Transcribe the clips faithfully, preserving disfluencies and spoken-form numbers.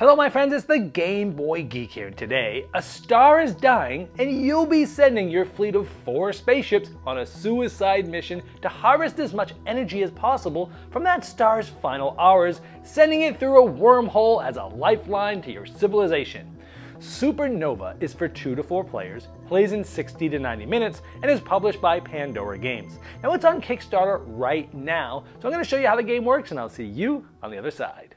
Hello my friends, it's the Game Boy Geek here. Today, a star is dying and you'll be sending your fleet of four spaceships on a suicide mission to harvest as much energy as possible from that star's final hours, sending it through a wormhole as a lifeline to your civilization. Supernova is for two to four players, plays in sixty to ninety minutes, and is published by Pandora Games. Now it's on Kickstarter right now, so I'm going to show you how the game works and I'll see you on the other side.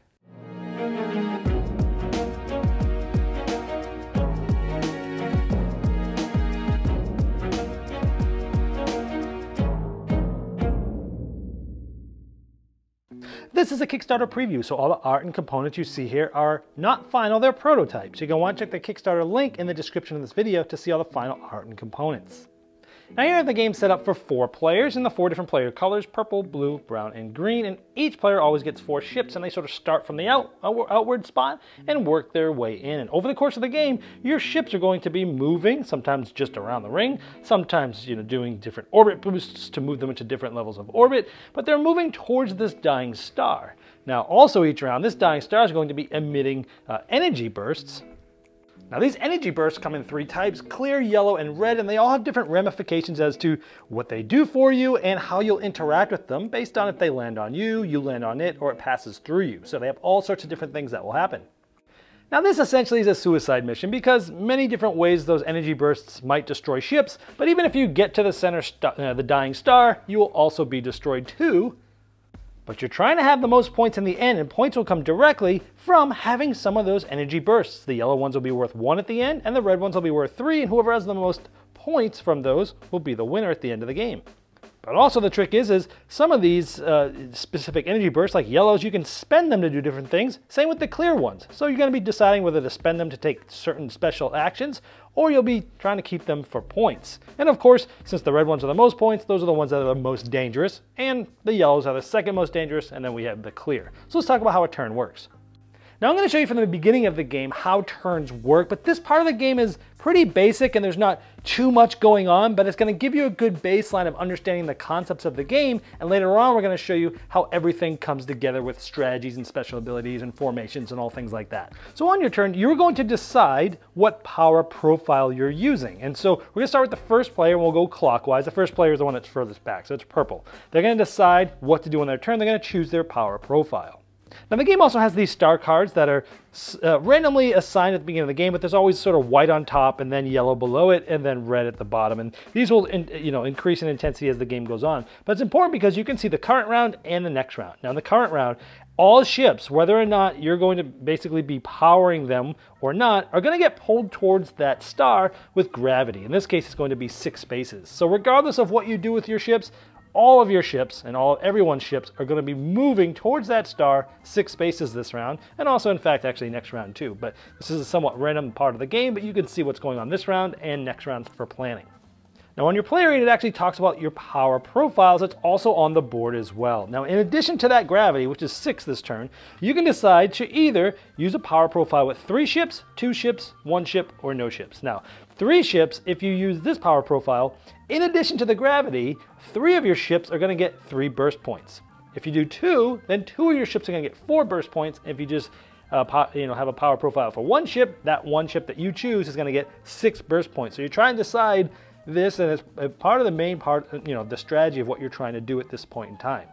This is a Kickstarter preview, so all the art and components you see here are not final, they're prototypes. You're going to want to check the Kickstarter link in the description of this video to see all the final art and components. Now here the game's set up for four players in the four different player colors, purple, blue, brown, and green, and each player always gets four ships, and they sort of start from the out, outward spot and work their way in. And over the course of the game, your ships are going to be moving, sometimes just around the ring, sometimes you know doing different orbit boosts to move them into different levels of orbit, but they're moving towards this dying star. Now also each round, this dying star is going to be emitting uh, energy bursts. Now these energy bursts come in three types, clear, yellow, and red, and they all have different ramifications as to what they do for you and how you'll interact with them based on if they land on you, you land on it, or it passes through you. So they have all sorts of different things that will happen. Now this essentially is a suicide mission because many different ways those energy bursts might destroy ships, but even if you get to the center, uh, the dying star, you will also be destroyed too. But you're trying to have the most points in the end, and points will come directly from having some of those energy bursts. The yellow ones will be worth one at the end, and the red ones will be worth three, and whoever has the most points from those will be the winner at the end of the game. But also the trick is, is some of these uh, specific energy bursts, like yellows, you can spend them to do different things. Same with the clear ones. So you're going to be deciding whether to spend them to take certain special actions, or you'll be trying to keep them for points. And of course, since the red ones are the most points, those are the ones that are the most dangerous, and the yellows are the second most dangerous, and then we have the clear. So let's talk about how a turn works. Now I'm going to show you from the beginning of the game how turns work, but this part of the game is pretty basic and there's not too much going on, but it's going to give you a good baseline of understanding the concepts of the game, and later on we're going to show you how everything comes together with strategies and special abilities and formations and all things like that. So on your turn, you're going to decide what power profile you're using. And so we're going to start with the first player and we'll go clockwise. The first player is the one that's furthest back, so it's purple. They're going to decide what to do on their turn. They're going to choose their power profile. Now the game also has these star cards that are uh, randomly assigned at the beginning of the game, but there's always sort of white on top and then yellow below it and then red at the bottom. And these will in, you know, increase in intensity as the game goes on. But it's important because you can see the current round and the next round. Now in the current round, all ships, whether or not you're going to basically be powering them or not, are going to get pulled towards that star with gravity. In this case, it's going to be six spaces. So regardless of what you do with your ships, all of your ships and all everyone's ships are going to be moving towards that star six spaces this round, and also in fact actually next round too. But this is a somewhat random part of the game, but you can see what's going on this round and next round for planning. Now on your player aid, it actually talks about your power profiles. It's also on the board as well. Now in addition to that gravity, which is six this turn, you can decide to either use a power profile with three ships, two ships, one ship, or no ships. Now three ships, if you use this power profile, in addition to the gravity, three of your ships are going to get three burst points. If you do two, then two of your ships are going to get four burst points. If you just uh, you know, have a power profile for one ship, that one ship that you choose is going to get six burst points. So you're trying to decide this, and it's part of the main part, you know, the strategy of what you're trying to do at this point in time.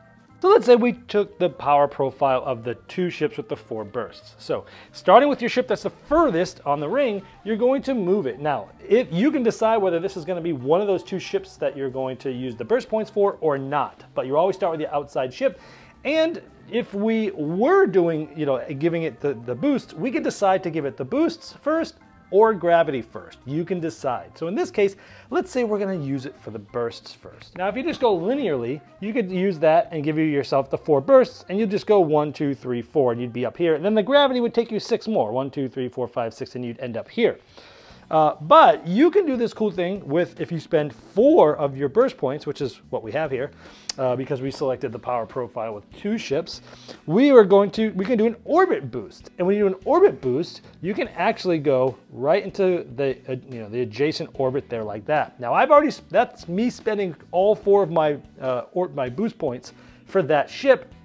So let's say we took the power profile of the two ships with the four bursts. So starting with your ship that's the furthest on the ring, you're going to move it. Now, if you can decide whether this is going to be one of those two ships that you're going to use the burst points for or not, but you always start with the outside ship. And if we were doing, you know, giving it the, the boost, we could decide to give it the boosts first or gravity first. You can decide. So in this case, let's say we're going to use it for the bursts first. Now if you just go linearly, you could use that and give you yourself the four bursts, and you'd just go one, two, three, four, and you'd be up here. And then the gravity would take you six more. One, two, three, four, five, six, and you'd end up here. Uh, but you can do this cool thing with, if you spend four of your burst points, which is what we have here, uh, because we selected the power profile with two ships, we are going to, we can do an orbit boost. And when you do an orbit boost, you can actually go right into the, uh, you know, the adjacent orbit there like that. Now I've already, that's me spending all four of my, uh, or, my boost points for that ship.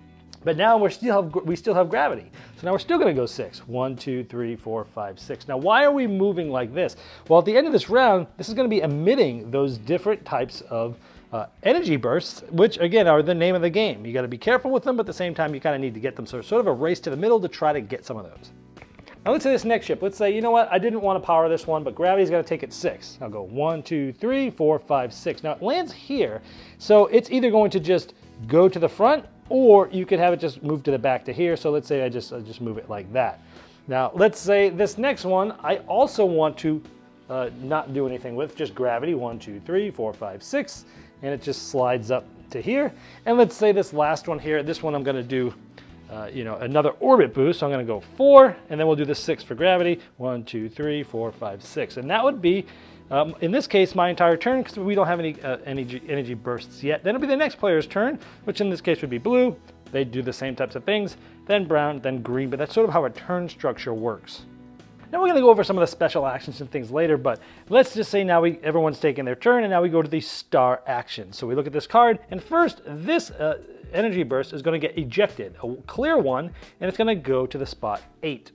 But now we're still have, we still have gravity. So now we're still gonna go six. One, two, three, four, five, six. Now why are we moving like this? Well, at the end of this round, this is gonna be emitting those different types of uh, energy bursts, which again are the name of the game. You gotta be careful with them, but at the same time, you kinda need to get them. So it's sort of a race to the middle to try to get some of those. Now let's say this next ship, let's say, you know what, I didn't want to power this one, but gravity's gonna take it six. I'll go one, two, three, four, five, six. Now it lands here, so it's either going to just go to the front, or you could have it just move to the back to here. So let's say I just, I just move it like that. Now let's say this next one, I also want to uh, not do anything with, just gravity, one, two, three, four, five, six, and it just slides up to here. And let's say this last one here, this one I'm gonna do Uh, you know, another orbit boost. So I'm gonna go four, and then we'll do the six for gravity. One, two, three, four, five, six. And that would be, um, in this case, my entire turn, because we don't have any uh, energy, energy bursts yet. Then it'll be the next player's turn, which in this case would be blue. They do the same types of things, then brown, then green, but that's sort of how a turn structure works. Now we're gonna go over some of the special actions and things later, but let's just say now we everyone's taking their turn, and now we go to the star action. So we look at this card, and first, this uh, energy burst is going to get ejected, a clear one, and it's going to go to the spot eight.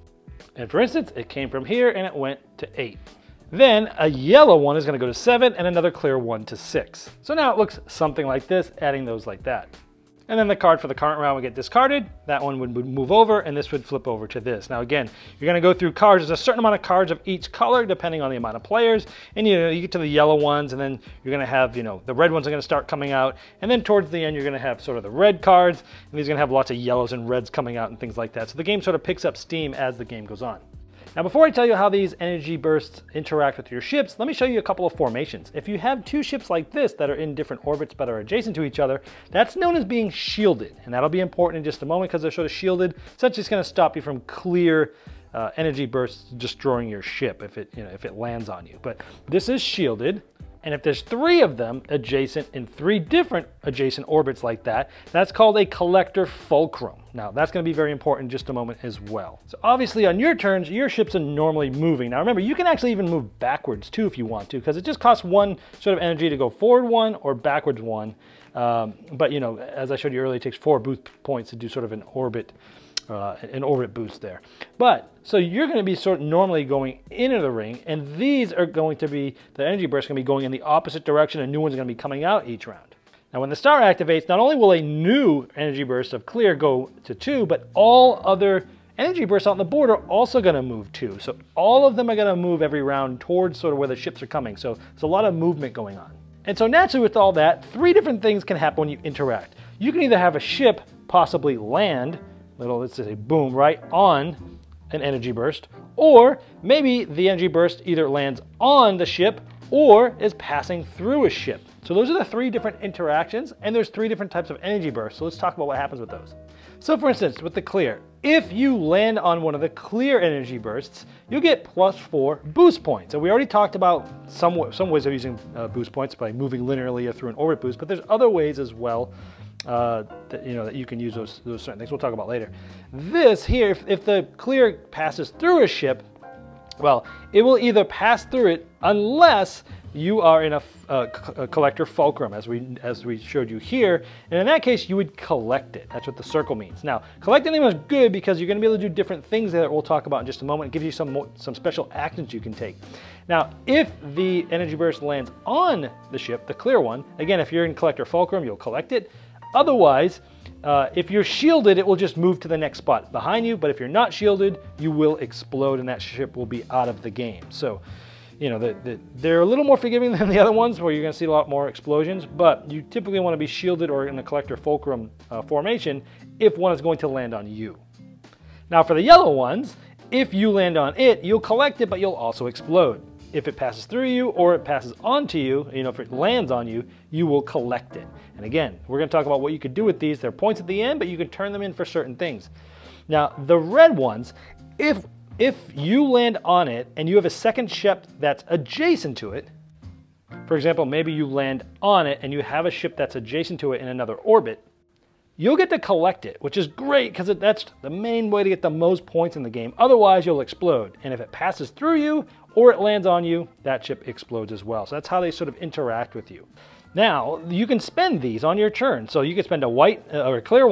And for instance, it came from here and it went to eight. Then a yellow one is going to go to seven, and another clear one to six. So now it looks something like this, adding those like that. And then the card for the current round would get discarded. That one would move over, and this would flip over to this. Now again, you're gonna go through cards. There's a certain amount of cards of each color, depending on the amount of players. And you know, you get to the yellow ones, and then you're gonna have, you know, the red ones are gonna start coming out. And then towards the end, you're gonna have sort of the red cards, and these are gonna have lots of yellows and reds coming out and things like that. So the game sort of picks up steam as the game goes on. Now, before I tell you how these energy bursts interact with your ships, let me show you a couple of formations. If you have two ships like this that are in different orbits but are adjacent to each other, that's known as being shielded. And that'll be important in just a moment because they're sort of shielded. Essentially, it's going to stop you from clear uh, energy bursts destroying your ship if it, you know, if it lands on you. But this is shielded. And if there's three of them adjacent in three different adjacent orbits like that, that's called a collector fulcrum. Now, that's going to be very important in just a moment as well. So obviously on your turns, your ships are normally moving. Now remember, you can actually even move backwards too if you want to, because it just costs one sort of energy to go forward one or backwards one. Um, but you know, as I showed you earlier, it takes four boost points to do sort of an orbit Uh, an orbit boost there. But, so you're going to be sort of normally going into the ring, and these are going to be, the energy burst is going to be going in the opposite direction, and new ones are going to be coming out each round. Now when the star activates, not only will a new energy burst of clear go to two, but all other energy bursts out on the board are also going to move too. So all of them are going to move every round towards sort of where the ships are coming. So there's a lot of movement going on. And so naturally with all that, three different things can happen when you interact. You can either have a ship possibly land, little, let's say boom, right on an energy burst, or maybe the energy burst either lands on the ship or is passing through a ship. So those are the three different interactions, and there's three different types of energy bursts. So let's talk about what happens with those. So for instance, with the clear, if you land on one of the clear energy bursts, you'll get plus four boost points. And we already talked about some, some ways of using uh, boost points by moving linearly or through an orbit boost, but there's other ways as well Uh, that, you know, that you can use those, those certain things. We'll talk about later. This here, if, if the clear passes through a ship, well, it will either pass through it unless you are in a, a, a collector fulcrum, as we as we showed you here. And in that case, you would collect it. That's what the circle means. Now, collecting them is good because you're going to be able to do different things that we'll talk about in just a moment. It gives you some more, some special actions you can take. Now, if the energy burst lands on the ship, the clear one, again, if you're in collector fulcrum, you'll collect it. Otherwise, uh, if you're shielded, it will just move to the next spot behind you. But if you're not shielded, you will explode and that ship will be out of the game. So, you know, the, the, they're a little more forgiving than the other ones where you're going to see a lot more explosions. But you typically want to be shielded or in a collector fulcrum uh, formation if one is going to land on you. Now for the yellow ones, if you land on it, you'll collect it, but you'll also explode. If it passes through you or it passes onto you, you know, if it lands on you, you will collect it. And again, we're going to talk about what you could do with these. There are points at the end, but you can turn them in for certain things. Now, the red ones, if, if you land on it and you have a second ship that's adjacent to it, for example, maybe you land on it and you have a ship that's adjacent to it in another orbit, you'll get to collect it, which is great because that's the main way to get the most points in the game. Otherwise, you'll explode. And if it passes through you or it lands on you, that ship explodes as well. So that's how they sort of interact with you. Now, you can spend these on your turn. So you can spend a white uh, or a clear one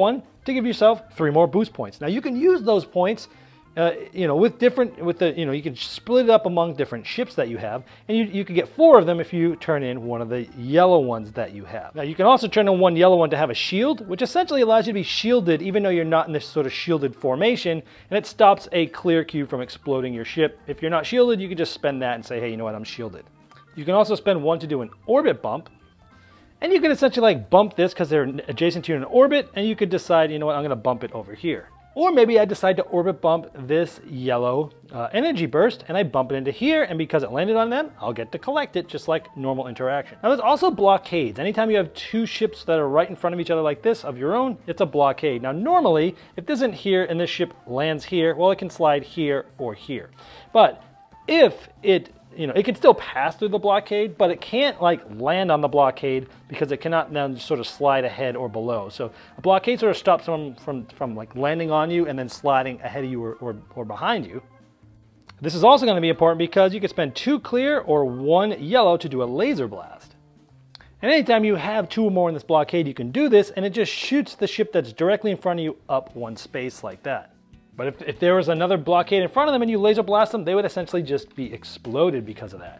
to give yourself three more boost points. Now you can use those points Uh, you know, with different, with the, you know, you can split it up among different ships that you have, and you, you can get four of them if you turn in one of the yellow ones that you have. Now you can also turn in one yellow one to have a shield, which essentially allows you to be shielded even though you're not in this sort of shielded formation, and it stops a clear cube from exploding your ship. If you're not shielded, you can just spend that and say, hey, you know what, I'm shielded. You can also spend one to do an orbit bump, and you can essentially like bump this because they're adjacent to you in an orbit, and you could decide, you know what, I'm going to bump it over here. Or maybe I decide to orbit bump this yellow uh, energy burst, and I bump it into here, and because it landed on them, I'll get to collect it just like normal interaction. Now there's also blockades. Anytime you have two ships that are right in front of each other like this of your own, it's a blockade. Now normally, if this isn't here and this ship lands here, well, it can slide here or here. But if it You know, it can still pass through the blockade, but it can't like land on the blockade because it cannot then sort of slide ahead or below. So a blockade sort of stops them from, from like landing on you and then sliding ahead of you or, or, or behind you. This is also going to be important because you can spend two clear or one yellow to do a laser blast. And anytime you have two or more in this blockade, you can do this, and it just shoots the ship that's directly in front of you up one space like that. But if, if there was another blockade in front of them and you laser blast them, they would essentially just be exploded because of that.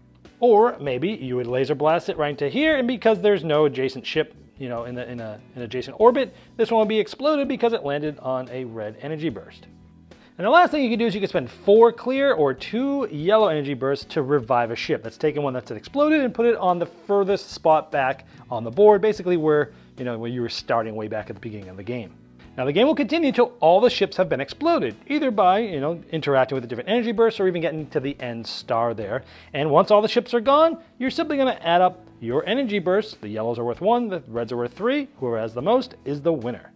Or maybe you would laser blast it right into here, and because there's no adjacent ship, you know, in, the, in a, an adjacent orbit, this one will be exploded because it landed on a red energy burst. And the last thing you can do is you can spend four clear or two yellow energy bursts to revive a ship. That's taking one that's exploded and put it on the furthest spot back on the board, basically where, you know, where you were starting way back at the beginning of the game. Now the game will continue until all the ships have been exploded, either by, you know, interacting with the different energy bursts or even getting to the end star there. And once all the ships are gone, you're simply going to add up your energy bursts. The yellows are worth one, the reds are worth three. Whoever has the most is the winner.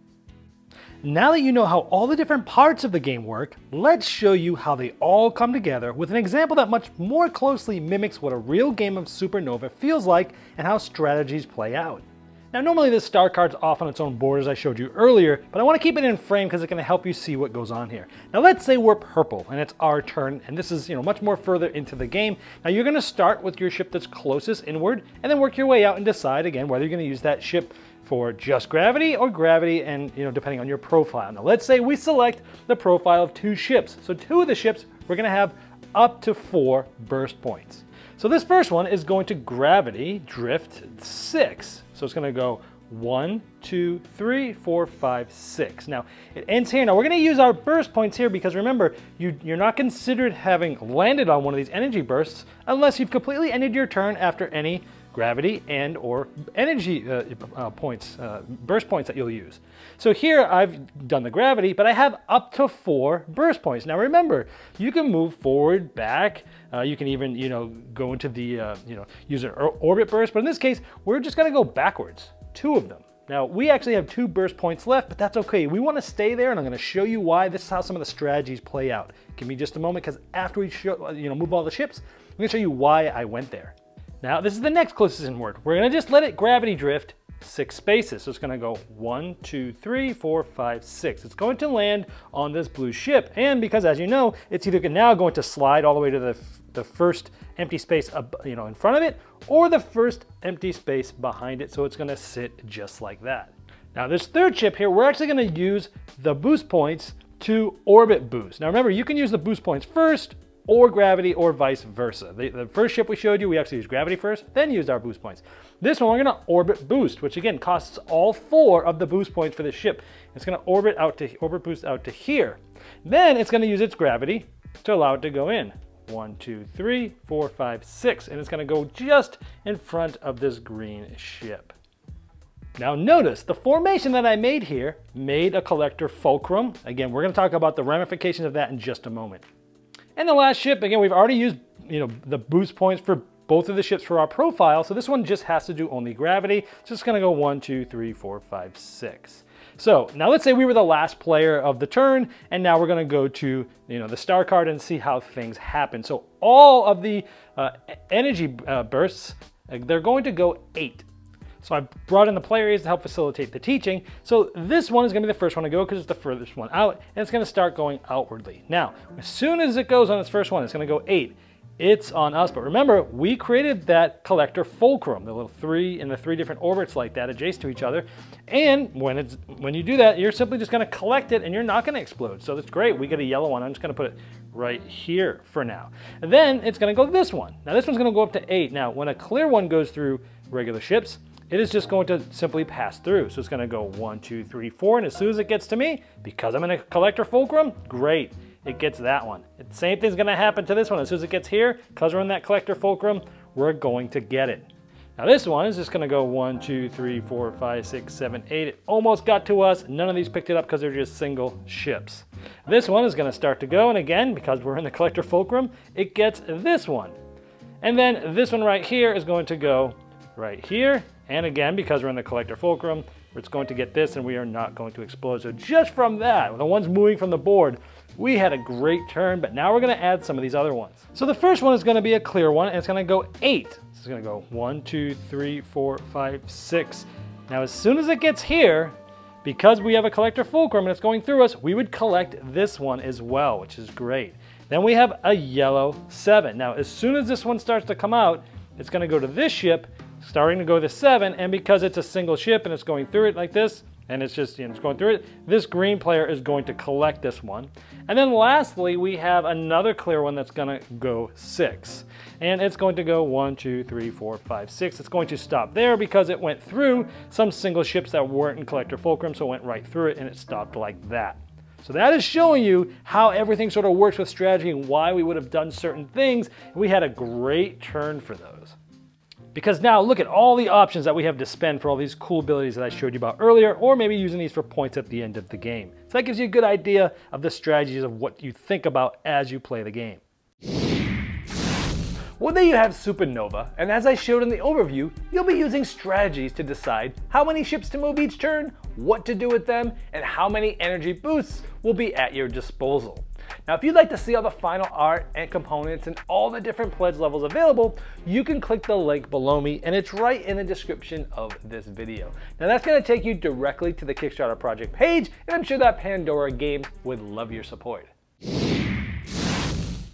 Now that you know how all the different parts of the game work, let's show you how they all come together with an example that much more closely mimics what a real game of Supernova feels like and how strategies play out. Now normally this star card's off on its own board as I showed you earlier, but I want to keep it in frame because it's going to help you see what goes on here. Now let's say we're purple and it's our turn, and this is, you know, much more further into the game. Now you're going to start with your ship that's closest inward and then work your way out and decide again whether you're going to use that ship for just gravity or gravity, and, you know, depending on your profile. Now let's say we select the profile of two ships. So two of the ships we're going to have up to four burst points. So this first one is going to gravity drift six. So it's going to go one, two, three, four, five, six. Now it ends here. Now we're going to use our burst points here because remember, you, you're not considered having landed on one of these energy bursts unless you've completely ended your turn after any gravity and or energy uh, uh, points, uh, burst points that you'll use. So here I've done the gravity, but I have up to four burst points. Now remember, you can move forward, back, uh, you can even, you know, go into the, uh, you know, use an orbit burst, but in this case, we're just gonna go backwards, two of them. Now we actually have two burst points left, but that's okay. We wanna stay there, and I'm gonna show you why. This is how some of the strategies play out. Give me just a moment, because after we show, you know, move all the ships, I'm gonna show you why I went there. Now this is the next closest inward. We're gonna just let it gravity drift six spaces. So it's gonna go one, two, three, four, five, six. It's going to land on this blue ship. And because as you know, it's either now going to slide all the way to the, the first empty space up, you know, in front of it, or the first empty space behind it. So it's gonna sit just like that. Now this third ship here, we're actually gonna use the boost points to orbit boost. Now remember, you can use the boost points first, or gravity, or vice versa. The, the first ship we showed you, we actually used gravity first, then used our boost points. This one, we're gonna orbit boost, which again costs all four of the boost points for the ship. It's gonna orbit out to orbit boost out to here. Then it's gonna use its gravity to allow it to go in. One, two, three, four, five, six, and it's gonna go just in front of this green ship. Now notice, the formation that I made here made a collector fulcrum. Again, we're gonna talk about the ramifications of that in just a moment. And the last ship, again, we've already used, you know, the boost points for both of the ships for our profile, so this one just has to do only gravity. So it's gonna go one, two, three, four, five, six. So now let's say we were the last player of the turn, and now we're gonna go to, you know, the star card and see how things happen. So all of the uh, energy uh, bursts, they're going to go eight. So I brought in the play areas to help facilitate the teaching. So this one is gonna be the first one to go because it's the furthest one out, and it's gonna start going outwardly. Now, as soon as it goes on its first one, it's gonna go eight. it's on us. But remember, we created that collector fulcrum, the little three in the three different orbits like that adjacent to each other. And when it's when you do that, you're simply just going to collect it and you're not going to explode. So that's great. We get a yellow one. I'm just going to put it right here for now. And then it's going to go this one. Now this one's going to go up to eight. Now when a clear one goes through regular ships, it is just going to simply pass through. So it's going to go one, two, three, four. And as soon as it gets to me, because I'm in a collector fulcrum, great. It gets that one. The same thing's going to happen to this one. As soon as it gets here, because we're in that collector fulcrum, we're going to get it. Now this one is just going to go one, two, three, four, five, six, seven, eight. It almost got to us. None of these picked it up because they're just single ships. This one is going to start to go, and again, because we're in the collector fulcrum, it gets this one. And then this one right here is going to go right here. And again, because we're in the collector fulcrum, it's going to get this and we are not going to explode. So just from that, the ones moving from the board, we had a great turn, but now we're going to add some of these other ones. So the first one is going to be a clear one, and it's going to go eight. So it's going to go one, two, three, four, five, six. Now as soon as it gets here, because we have a collector fulcrum and it's going through us, we would collect this one as well, which is great. Then we have a yellow seven. Now as soon as this one starts to come out, it's going to go to this ship, starting to go to seven, and because it's a single ship and it's going through it like this, and it's just, you know, it's going through it, this green player is going to collect this one. And then lastly, we have another clear one that's going to go six. And it's going to go one, two, three, four, five, six. It's going to stop there because it went through some single ships that weren't in collector fulcrum, so it went right through it and it stopped like that. So that is showing you how everything sort of works with strategy and why we would have done certain things. We had a great turn for those. Because now look at all the options that we have to spend for all these cool abilities that I showed you about earlier, or maybe using these for points at the end of the game. So that gives you a good idea of the strategies of what you think about as you play the game. Well, there you have Supernova, and as I showed in the overview, you'll be using strategies to decide how many ships to move each turn, what to do with them, and how many energy boosts will be at your disposal. Now, if you'd like to see all the final art and components and all the different pledge levels available, you can click the link below me, and it's right in the description of this video. Now, that's going to take you directly to the Kickstarter project page, and I'm sure that Pandora Games would love your support.